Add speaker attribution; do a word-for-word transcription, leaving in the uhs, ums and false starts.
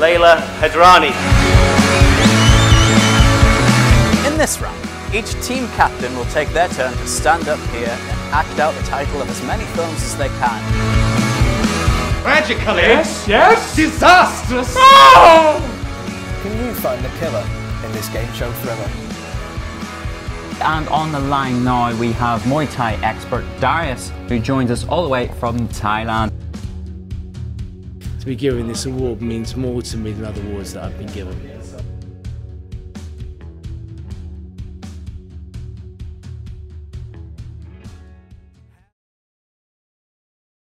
Speaker 1: Layla Hadrani.
Speaker 2: In this round, each team captain will take their turn to stand up here and act out the title of as many films as they can.
Speaker 3: Tragically!
Speaker 4: Yes, yes!
Speaker 3: Disastrous!
Speaker 4: Oh!
Speaker 5: Can you find the killer in this game show thriller?
Speaker 6: And on the line now we have Muay Thai expert Darius, who joins us all the way from Thailand.
Speaker 7: To be given this award means more to me than other awards that I've been given.